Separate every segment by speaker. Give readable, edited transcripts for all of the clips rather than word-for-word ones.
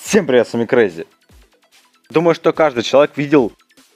Speaker 1: Всем привет, с вами Crazy. Думаю, что каждый человек видел,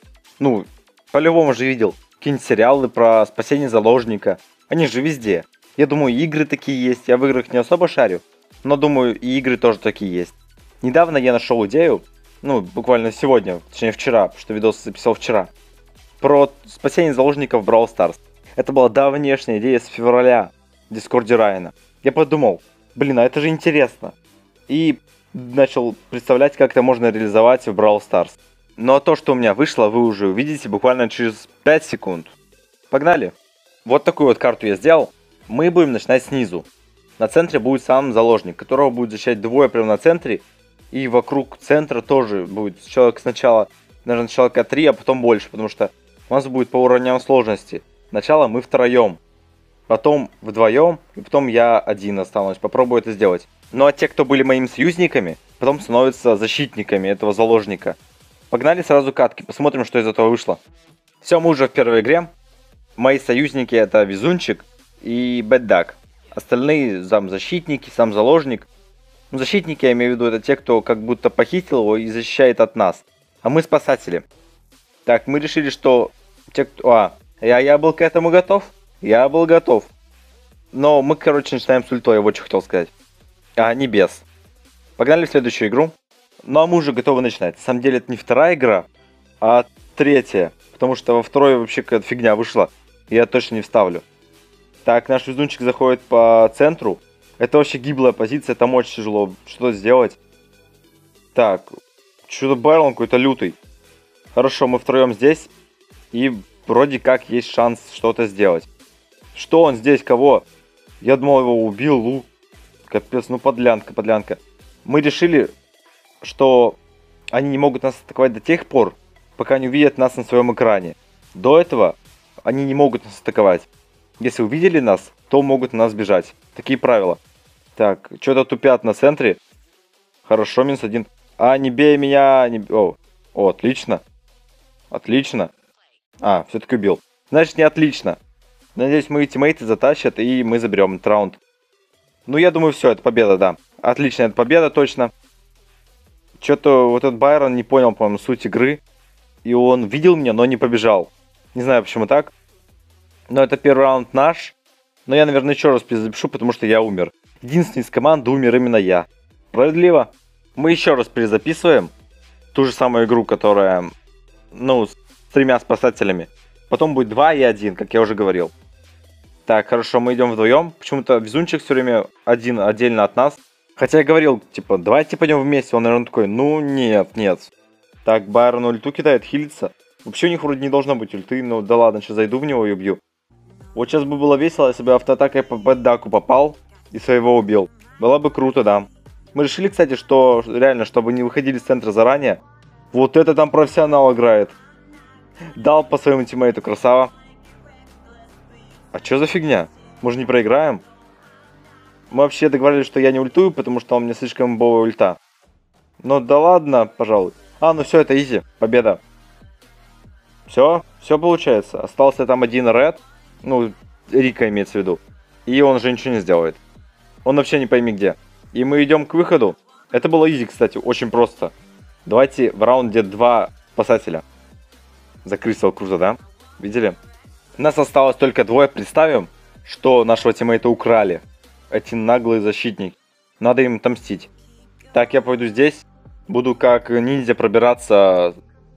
Speaker 1: по-любому же видел, какие-нибудь сериалы про спасение заложника. Они же везде. Я думаю, игры такие есть, я в играх не особо шарю, но думаю, и игры тоже такие есть. Недавно я нашел идею, буквально сегодня, точнее вчера, потому что видос записал вчера, про спасение заложников в Brawl Stars. Это была давнешняя идея с февраля в Дискорде Райана. Я подумал, а это же интересно. И начал представлять, как это можно реализовать в Brawl Stars. Но то, что у меня вышло, вы уже увидите буквально через 5 секунд. Погнали! Вот такую вот карту я сделал. Мы будем начинать снизу. На центре будет сам заложник, которого будет защищать двое прямо на центре. И вокруг центра тоже будет человек сначала, наверное, человека 3, а потом больше, потому что у нас будет по уровням сложности. Сначала мы втроем, потом вдвоем, и потом я один останусь. Попробую это сделать. Ну а те, кто были моими союзниками, потом становятся защитниками этого заложника. Погнали сразу катки, посмотрим, что из этого вышло. Все, мы уже в первой игре. Мои союзники это Везунчик и Бэддак. Остальные сам защитники, сам заложник. Защитники, я имею в виду, это те, кто как будто похитил его и защищает от нас. А мы спасатели. Так, мы решили, что те, кто... Я был к этому готов. Я был готов. Но мы, начинаем с ультой, я вот что хотел сказать. Не без. Погнали в следующую игру. Ну а мы уже готовы начинать. На самом деле это не вторая игра, а третья. Потому что во второй вообще какая-то фигня вышла. И я точно не вставлю. Так, наш везунчик заходит по центру. Это вообще гиблая позиция, там очень тяжело что-то сделать. Так, что-то Байрон какой-то лютый. Хорошо, мы втроем здесь. И вроде как есть шанс что-то сделать. Что он здесь, кого? Я думал, его убил, Капец, подлянка. Мы решили, что они не могут нас атаковать до тех пор, пока не увидят нас на своем экране. До этого они не могут нас атаковать. Если увидели нас, то могут на нас бежать. Такие правила. Так, что-то тупят на центре. Хорошо, -1. Не бей меня. Отлично. Отлично. Все-таки убил. Значит, не отлично. Надеюсь, мои тиммейты затащат, и мы заберем этот раунд. Я думаю, все, это победа, да. Отлично, это победа, точно. Что-то вот этот Байрон не понял, по-моему, суть игры. И он видел меня, но не побежал. Не знаю, почему так. Но это первый раунд наш. Но я, наверное, еще раз перезапишу, потому что я умер. Единственный из команды умер именно я. Справедливо. Мы еще раз перезаписываем. Ту же самую игру, которая, с 3 спасателями. Потом будет 2 и 1, как я уже говорил. Так, хорошо, мы идем вдвоем. Почему-то Везунчик все время один отдельно от нас. Хотя я говорил, давайте пойдем вместе. Он, наверное, такой, нет. Так, Байрон ульту кидает, хилится. Вообще у них вроде не должно быть ульты, да ладно, сейчас зайду в него и убью. Вот сейчас бы было весело, если бы автоатакой по Бэддаку попал и своего убил. Было бы круто, да. Мы решили, кстати, что реально, чтобы не выходили с центра заранее. Вот это там профессионал играет. Дал по своему тиммейту, красава. Что за фигня? Мы же не проиграем. Мы вообще договорились, что я не ультую, потому что у меня слишком бовая ульта. Да ладно, пожалуй. Все, это изи, победа. Все получается. Остался там один Ред. Рика имеется в виду. И он же ничего не сделает. Он вообще не пойми где. И мы идем к выходу. Это было изи, кстати, очень просто. Давайте в раунде 2 спасателя. Закрысил круто, да? Видели? Нас осталось только 2. Представим, что нашего тиммейта украли. Эти наглые защитники. Надо им отомстить. Так, я пойду здесь. Буду как ниндзя пробираться.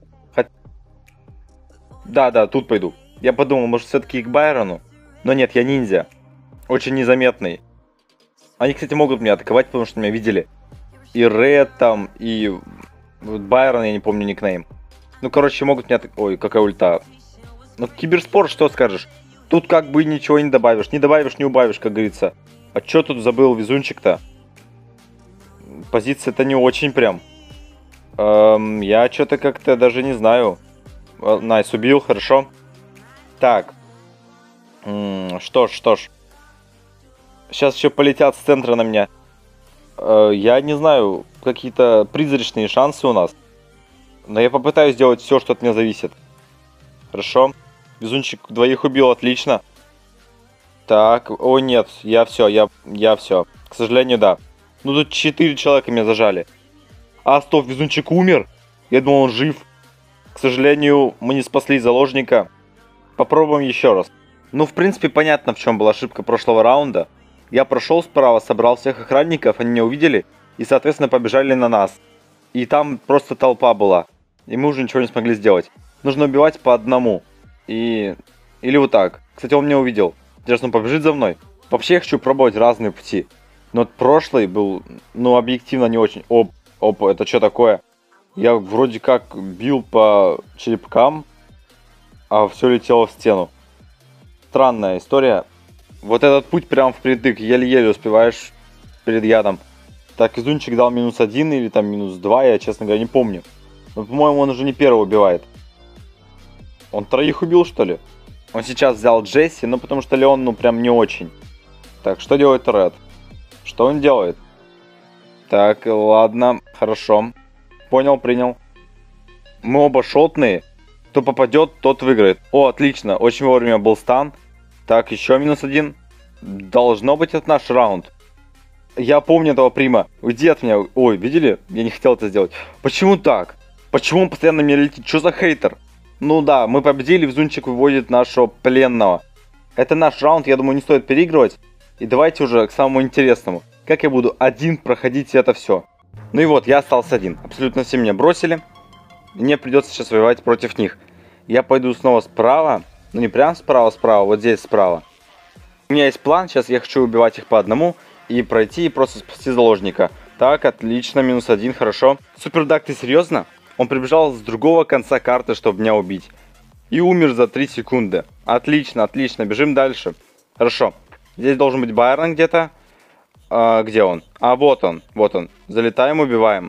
Speaker 1: Да, тут пойду. Я подумал, может все-таки к Байрону. Но нет, я ниндзя. Очень незаметный. Они, кстати, могут меня атаковать, потому что меня видели. И Ред там, и Байрон, я не помню никнейм. Могут меня атаковать. Ой, какая ульта. Киберспорт, что скажешь? Тут как бы ничего не добавишь. Не добавишь, не убавишь, как говорится. А чё тут забыл Везунчик-то? Позиция-то не очень прям. Я что-то как-то даже не знаю. Найс, убил, хорошо. Так. Что ж. Сейчас еще полетят с центра на меня. Я не знаю, какие-то призрачные шансы у нас. Но я попытаюсь сделать все, что от меня зависит. Хорошо. Везунчик 2 убил, отлично. Так, о нет, я все. К сожалению, да. Тут 4 человека меня зажали. А, стоп, везунчик умер. Я думал, он жив. К сожалению, мы не спасли заложника. Попробуем еще раз. Ну, в принципе, понятно, в чем была ошибка прошлого раунда. Я прошел справа, собрал всех охранников, они меня увидели и, соответственно, побежали на нас. И там просто толпа была. И мы уже ничего не смогли сделать. Нужно убивать по одному. Или вот так. Кстати, он меня увидел. Интересно, он побежит за мной? Вообще, я хочу пробовать разные пути. Но вот прошлый был, ну, объективно не очень. Оп, это что такое? Я вроде как бил по черепкам, а все летело в стену. Странная история. Вот этот путь прям впритык, еле-еле успеваешь перед ядом. Так, изунчик дал -1 или там -2, я, честно говоря, не помню. Но, по-моему, он уже не первого убивает. Он троих убил, что ли? Он сейчас взял Джесси, ну потому что Леон, ну прям не очень. Так, что делает Ред? Что он делает? Так, ладно, хорошо. Понял, принял. Мы оба шотные. Кто попадет, тот выиграет. О, отлично, очень вовремя был стан. Так, еще -1. Должно быть это наш раунд. Я помню этого прима. Уйди от меня. Ой, видели? Я не хотел это сделать. Почему так? Почему он постоянно мне летит? Что за хейтер? Ну да, мы победили, везунчик выводит нашего пленного. Это наш раунд, я думаю, не стоит переигрывать. И давайте уже к самому интересному. Как я буду один проходить это все? Ну и вот, я остался один. Абсолютно все меня бросили. Мне придется сейчас воевать против них. Я пойду снова справа. Ну не прям справа, вот здесь справа. У меня есть план, сейчас я хочу убивать их по одному. И пройти, и просто спасти заложника. Так, отлично, -1, хорошо. Супердак, ты серьезно? Он прибежал с другого конца карты, чтобы меня убить. И умер за 3 секунды. Отлично, отлично, бежим дальше. Хорошо. Здесь должен быть Байрон где-то. Где он? А, вот он, вот он. Залетаем, убиваем.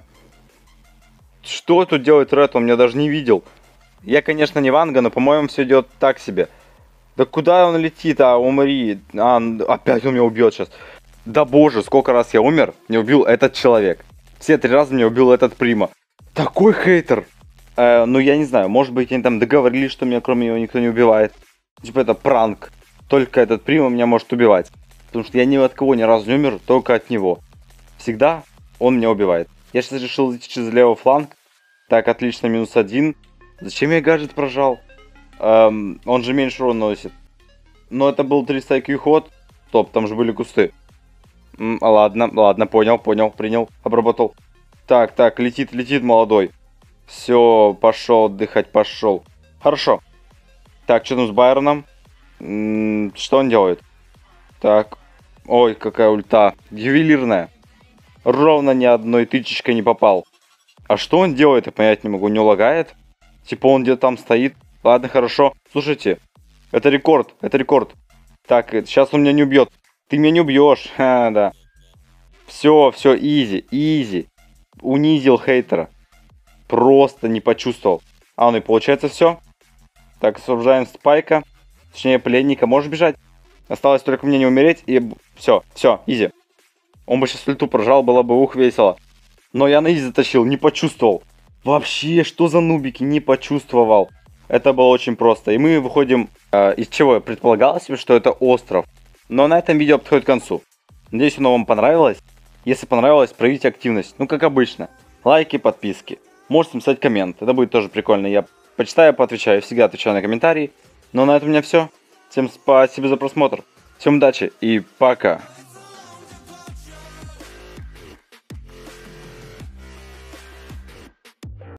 Speaker 1: Что тут делает Ред? Он меня даже не видел. Я, конечно, не Ванга, но, по-моему, все идет так себе. Да куда он летит? Умри. Опять он меня убьет сейчас. Да боже, сколько раз я умер, не убил этот человек. Все 3 раза меня убил этот прима. Такой хейтер. Ну, я не знаю, может быть, они там договорились, что меня кроме него никто не убивает. Типа это пранк. Только этот прима меня может убивать. Потому что я ни от кого ни разу не умер, только от него. Всегда он меня убивает. Я сейчас решил идти через левый фланг. Так, отлично, -1. Зачем я гаджет прожал? Он же меньше урона наносит. Но это был 300 IQ ход. Стоп, там же были кусты. Ладно, понял, принял, обработал. Так, летит молодой. Все, пошел отдыхать, пошел. Хорошо. Так, что там с Байроном? Что он делает? Так, ой, какая ульта. Ювелирная. Ровно ни одной тычечкой не попал. А что он делает, я понять не могу. Не лагает? Типа он где-то там стоит. Ладно, хорошо. Слушайте, это рекорд. Так, сейчас он меня не убьет. Ты меня не убьешь. Да. Все, изи. Унизил хейтера. Просто не почувствовал. Ну и получается все. Так, освобождаем Спайка. Точнее, пленника. Можешь бежать? Осталось только мне не умереть. И все, изи. Он бы сейчас ульту прожал, было бы весело. Но я на изи затащил, не почувствовал. Вообще, что за нубики, не почувствовал. Это было очень просто. И мы выходим, из чего предполагалось, что это остров. Но на этом видео подходит к концу. Надеюсь, оно вам понравилось. Если понравилось, проявите активность. Ну, как обычно. Лайки, подписки. Можете написать коммент. Это будет тоже прикольно. Я почитаю, поотвечаю. Всегда отвечаю на комментарии. Но на этом у меня все. Всем спасибо за просмотр. Всем удачи и пока.